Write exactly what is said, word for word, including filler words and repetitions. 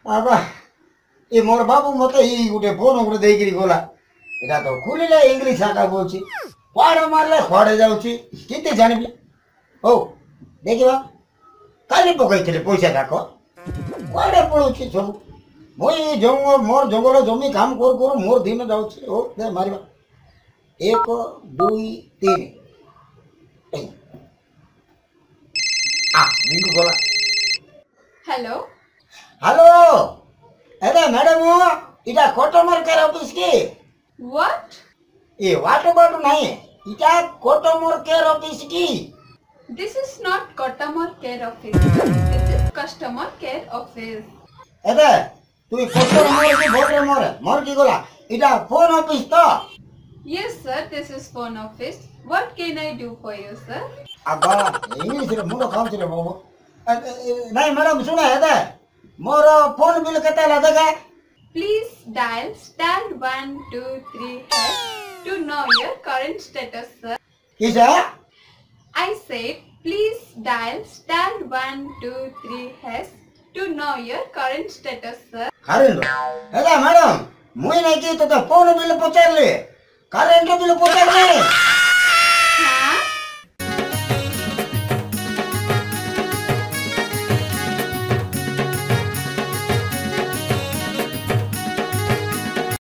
आबा ए मोर बाबू मते ही गुटे फोन गुटे देइकरी गोला एटा तो खुलिले इंग्लिश आका बोलछि पाड़ मारले खड़े जाउछि किते जानबी ओ देखिबा काली पकैथिले पैसा जाको कोडे पळुछि सब मोई जंगल मोर जंगल जमी काम कर कर मोर दिन जाउछि ओ दे मारिबा एक दुई तीन आ बिंगु गोला हेलो हेलो अरे मैडम इटा कस्टमर केयर ऑफिस की व्हाट ए व्हाट अबाउट नहीं इटा कस्टमर केयर ऑफिस की this is not customer care office this is customer care office अरे तू कस्टमर की बोल रे मोर मोर की गोला इटा फोन ऑफिस तो yes sir this is phone office what can I do for you sir अबा इंग्लिश रे मुंडो काम चले बाबू नहीं मैडम सुना है दे मोर फोन बिल केते लागेगा please dial star one two three hash to know your current status sir किसे I said please dial star one two three hash to know your current status sir अरे अरे madam मुई नहीं की तो phone bill पचार ले current bill पचार ले